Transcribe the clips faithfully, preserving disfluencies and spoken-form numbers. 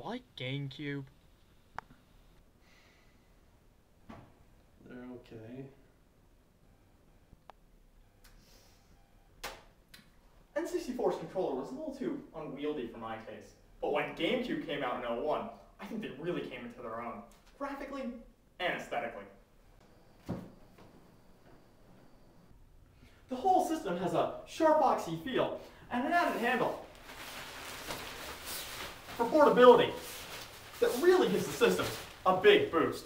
like Gamecube? They're okay. N sixty-four's controller was a little too unwieldy for my taste. But when Gamecube came out in oh one, I think they really came into their own, graphically and aesthetically. The whole system has a sharp boxy feel and an added handle for portability that really gives the system a big boost.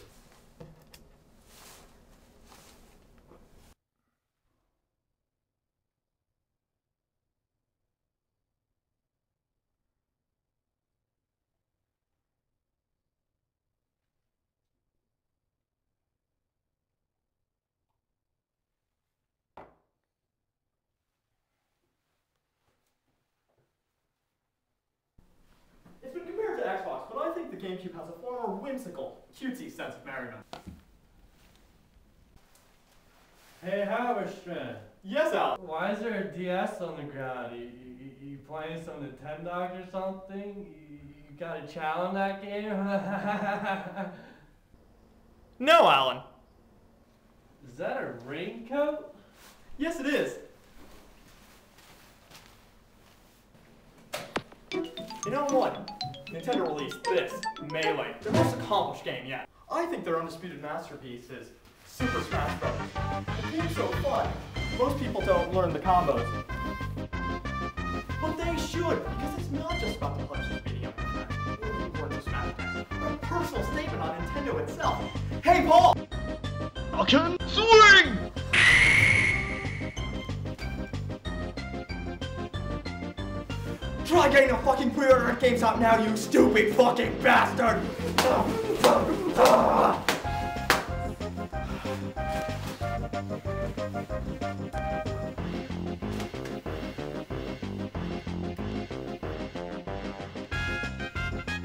It's been compared to Xbox, but I think the Gamecube has a far more whimsical, cutesy sense of merriment. Hey, Halberstram. Yes, Al. Why is there a D S on the ground? You, you, you playing some nintendogs or something? You, you got a challenge that game? No, Alan. Is that a raincoat? Yes, it is. In oh one, Nintendo released this, Melee, their most accomplished game yet. I think their undisputed masterpiece is Super Smash Bros. The game's so fun. Most people don't learn the combos. But they should, because it's not just about the punches beating up your friends, or the importance of Smash Bros. But a personal statement on Nintendo itself. Hey, Paul! I can swing! Try getting a fucking pre-order games out now, you stupid fucking bastard!